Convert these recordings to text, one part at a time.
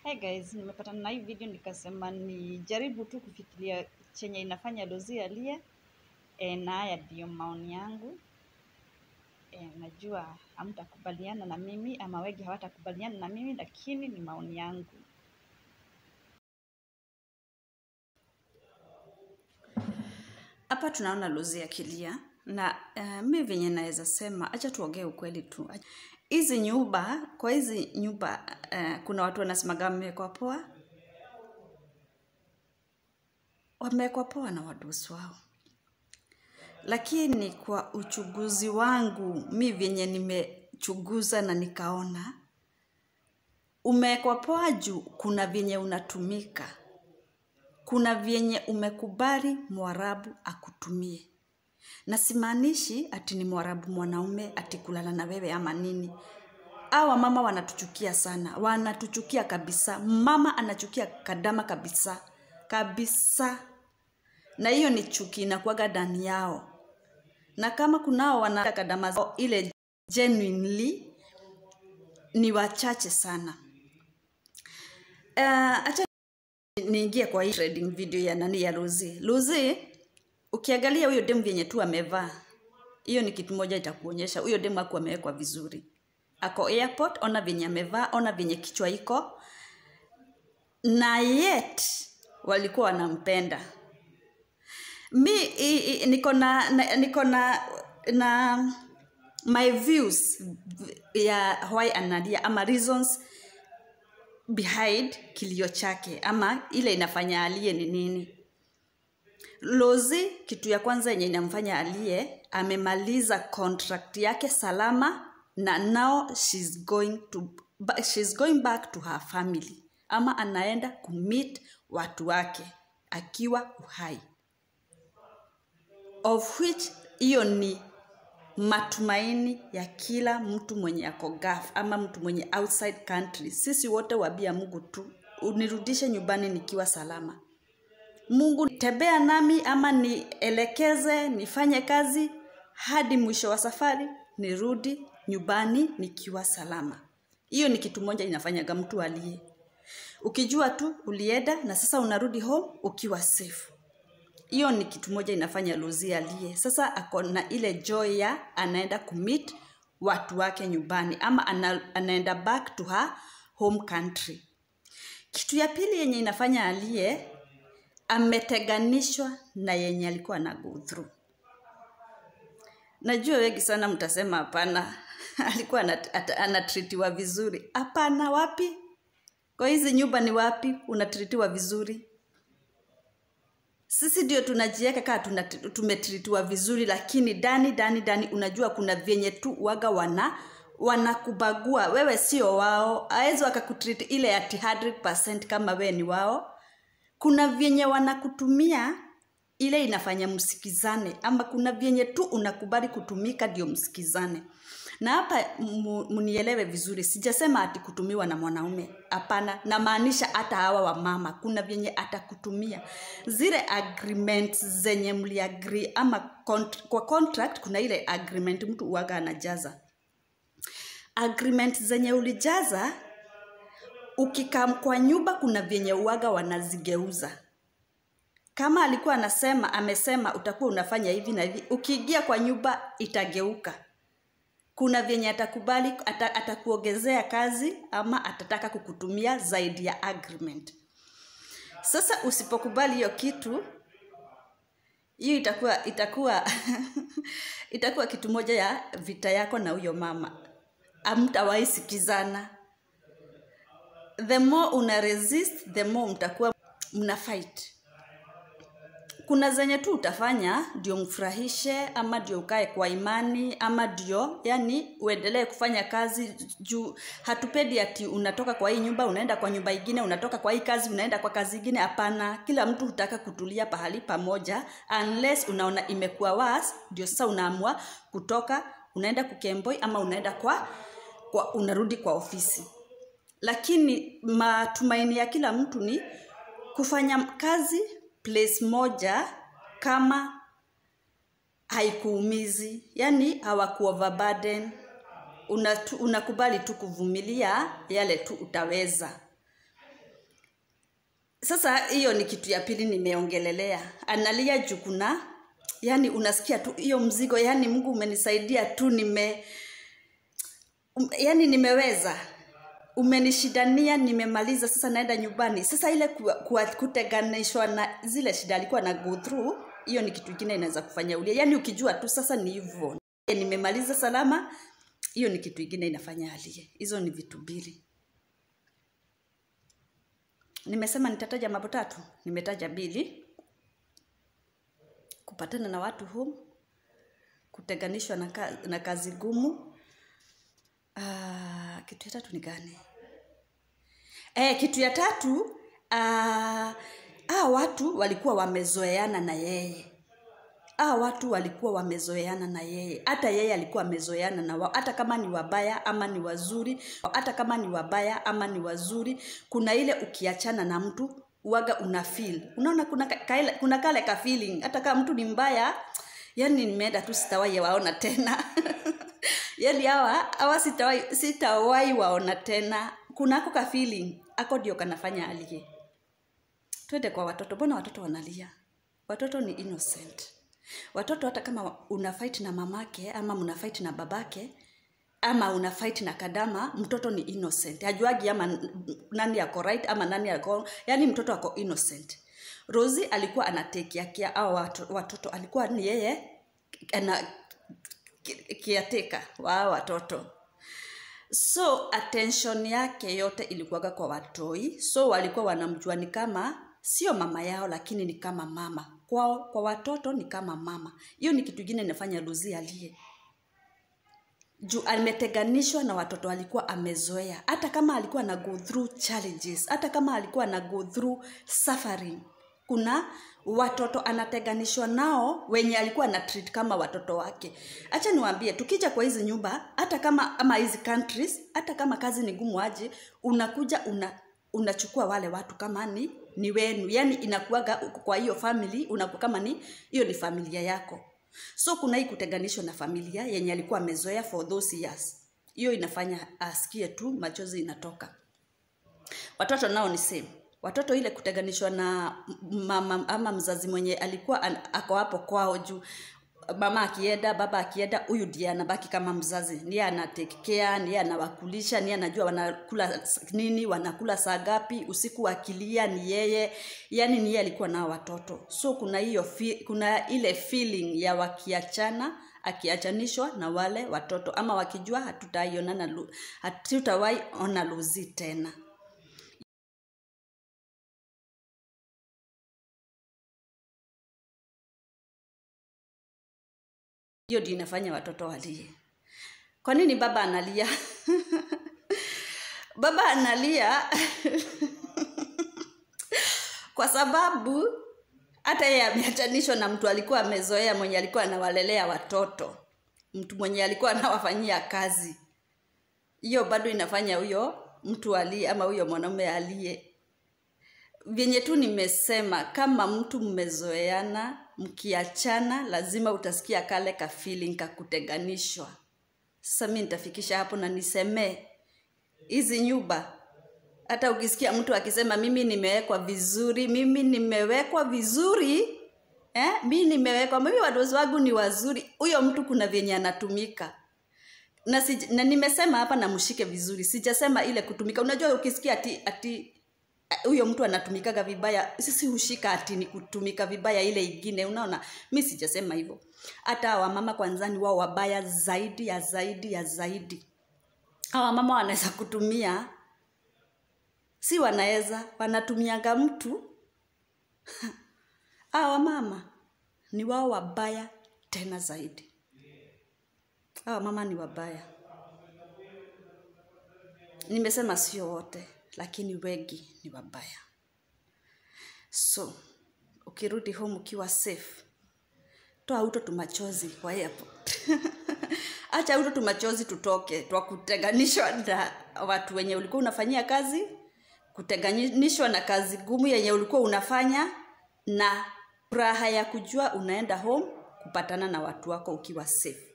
Hey guys, nimepatana na hii video nikasema ni jaribu tu kufikiria chenye inafanya Rozie alie. Na haya ndio maoni yangu. Najua hamtakubaliana na mimi ama wengi hawatakubaliana na mimi, lakini ni maoni yangu. Hapa tunaona Rozie akilia na mimi venye naweza sema acha tuongee ukweli tu. Hizi nyumba, kwa hizi nyumba kuna watu wanasemaga wamewekwa poa. Wamewekwa poa na wadosi wao. Lakini kwa uchunguzi wangu, mimi venye nimechunguza na nikaona, umewekwa poa juu kuna venye unatumika. Kuna venye umekubali Mwarabu akutumie. Na simaanishi ati ni Mwarabu mwanaume ati kulala na wewe ama nini. Hawa mama wanatuchukia sana. Wanatuchukia kabisa. Mama anachukia kadama kabisa. Kabisa. Na hiyo ni chuki inakuwaga ndani yao. Na kama kunao wana kadama zao ile genuinely ni wachache sana. Acha niingie kwa hii trading video ya nani ya Rozie. Rozie, ukiangalia huyo demu vyenye tu amevaa, hiyo ni kitu moja itakuonyesha huyo demu hakuwa amewekwa vizuri. Ako airport, ona venye amevaa, ona venye kichwa iko. Na yet walikuwa wanampenda. Niko na my views ya why analia ama reasons behind kilio chake ama ile inafanya alie ni nini. Rozie, kitu ya kwanza yenye inamfanya alie, amemaliza contract yake salama na now she's going back to her family ama anaenda kumeet watu wake akiwa uhai, of which hiyo ni matumaini ya kila mtu mwenye ako gaf ama mtu mwenye outside country. Sisi wote wabia Mungu tu unirudishe nyumbani nikiwa salama. Mungu tembea nami ama nielekeze nifanye kazi hadi mwisho wa safari nirudi nyumbani nikiwa salama. Hiyo ni kitu moja inafanyaga mtu alie. Ukijua tu ulienda na sasa unarudi home ukiwa safe. Hiyo ni kitu moja inafanya Rozie alie. Sasa ako na ile joy ya anaenda kumeet watu wake nyumbani ama anaenda back to her home country. Kitu ya pili yenye inafanya alie, ameteganishwa na yenye alikuwa na go through. Najua wengi sana mtasema hapana, alikuwa anatritiwa vizuri. Hapana, wapi? Kwa hizi nyumba ni wapi unatritiwa vizuri? Sisi ndio tunajiweka kama tumetritiwa vizuri, lakini ndani unajua kuna venye tu waga wanakubagua. Wewe sio wao. Hawezi wakakutreat ile ati 100% kama wewe ni wao. Kuna venye wanakutumia ile inafanya msikizane ama kuna venye tu unakubali kutumika ndio msikizane. Na hapa mnielewe vizuri, sijasema ati kutumiwa na mwanaume. Hapana, na maanisha hata hawa wa mama kuna venye atakutumia. Zile agreements zenye mliagree ama kwa contract kuna ile agreement mtu huaga anajaza. Agreement zenye ulijaza ukikam kwa nyumba kuna venye huaga wanazigeuza. Kama alikuwa amesema utakuwa unafanya hivi na hivi, ukiingia kwa nyumba itageuka. Kuna venye atakubali, atakuongezea kazi ama atataka kukutumia zaidi ya agreement. Sasa usipokubali hiyo kitu, hiyo itakuwa kitu moja ya vita yako na huyo mama. Hamtawahi sikizana. The more una resist, the more mtakuwa mna fight. Kuna zenye tu utafanya ndio mfurahishe ama ndio ukae kwa imani ama ndio yani uendelee kufanya kazi juu hatupendi ati unatoka kwa hii nyumba unaenda kwa nyumba nyingine, unatoka kwa hii kazi unaenda kwa kazi nyingine. Hapana, kila mtu hutaka kutulia pahali pamoja unless unaona imekuwa worse, ndio sasa unaamua kutoka unaenda kukemboi ama unaenda unarudi kwa ofisi. Lakini matumaini ya kila mtu ni kufanya kazi place moja kama haikuumizi. Yani hawakuoverburden. Unakubali tu kuvumilia yale tu utaweza. Sasa hiyo ni kitu ya pili nimeongelelea. Analia jukuna, yani unasikia tu hiyo mzigo, yani Mungu umenisaidia tu yani nimeweza. Umenishidania, nimemaliza, sasa naenda nyumbani. Sasa ile kuteganishwa na zile shida alikuwa na go through, hiyo ni kitu kingine inaweza kufanya ulie. Yani ukijua tu sasa ni hivyo, nimemaliza salama, hiyo ni kitu kingine inafanya alie. Hizo ni vitu mbili. Nimesema nitataja mambo 3, nimetaja 2. Kupatana na watu home, kuteganishwa na kazi gumu. Kitu ya 3 ni gani? Kitu ya 3, watu walikuwa wamezoeana na yeye. Watu walikuwa wamezoeana na yeye. Hata yeye alikuwa amezoeana na wao. Hata kama ni wabaya ama ni wazuri, kuna ile ukiachana na mtu uwaga una feel. Unaona kuna kale ka feeling. Hata kama mtu ni mbaya, yani nimeenda tu sitawahi waona tena. Yani hawa sitawahi waona tena. Kuna ako ka feeling, ako ndio kanafanya alie. Twende kwa watoto. Mbona watoto wanalia? Watoto ni innocent. Watoto hata kama una fight na mamake ama una fight na babake ama una fight na kadama, mtoto ni innocent. Hajuagi ama nani yako right ama nani yako, yani mtoto ako innocent. Rozie alikuwa anatake yake au watoto, alikuwa ni yeye ana kiateka wa watoto. So attention yake yote ilikuwa kwa watoi. So walikuwa wanamjua ni kama sio mama yao, lakini ni kama mama. Kwa watoto ni kama mama. Hiyo ni kitu kingine inafanya Rozie alie. Juu ameteganishwa na watoto alikuwa amezoea. Hata kama alikuwa na go through challenges, hata kama alikuwa na go through suffering, kuna watoto anateganishwa nao wenye alikuwa na treat kama watoto wake. Acha niwaambie, tukija kwa hizi nyumba, hata kama ama hizi countries, hata kama kazi ni gumu aje, unakuja unachukua wale watu kama ni wenu. Yani inakuaga kwa hiyo family, unakuwa kama hiyo ni familia yako. So kuna hii kuteganishwa na familia yenye alikuwa amezoea for those years. Hiyo inafanya asikie tu machozi inatoka. Watoto nao ni same. Watoto ile kuteganishwa na mama ama mzazi mwenye alikuwa ako hapo kwao juu. Mama akienda, baba akienda, huyu ndiye anabaki kama mzazi. Ndiye ana take care, ndiye anawakulisha, ndiye anajua wanakula nini, wanakula saa ngapi, usiku wakilia ni yeye. Yani ni yeye alikuwa na watoto. So kuna ile feeling ya akiachanishwa na wale watoto, ama wakijua hatutawahi ona Rozie tena. Hiyo ndio inafanya watoto walie. Kwa nini baba analia? Baba analia kwa sababu hata yeye ameachanishwa na mtu alikuwa amezoea, mwenye alikuwa anawalelea watoto, mtu mwenye alikuwa anawafanyia kazi. Hiyo bado inafanya huyo mtu alie ama huyo mwanamume alie. Vyenye tu nimesema, kama mtu mmezoeana, mkiachana, lazima utasikia kale ka feeling ka kuteganishwa. Sasa mimi nitafikisha hapo na niseme hizi nyumba, hata ukisikia mtu akisema mimi nimewekwa vizuri, mimi nimewekwa, mimi wadozi wangu ni wazuri, huyo mtu kuna vyenye anatumika. Na nimesema hapa na mshike vizuri. Sijasema ile kutumika. Unajua ukisikia ati huyo mtu anatumikaga vibaya, sisi hushika ati ni kutumika vibaya ile ingine, unaona? Mimi sijasema hivyo. Hata wamama kwanza ni wao wabaya zaidi. Hawa mama wanaweza kutumia, si wanatumiaga mtu. Hawa mama ni wao wabaya tena zaidi. Hawa mama ni wabaya. Nimesema sio wote, lakini wengi ni wabaya. So, ukirudi home ukiwa safe, toa uto tumachozi kwa airport. Acha uto tumachozi tutoke, kuteganishwa na watu wenye ulikuwa unafanyia kazi, kuteganishwa na kazi gumu yenye ulikuwa unafanya, na furaha ya kujua unaenda home kupatana na watu wako ukiwa safe.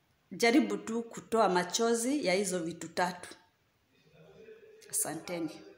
Jaribu tu kutoa machozi ya hizo vitu 3. Asanteni.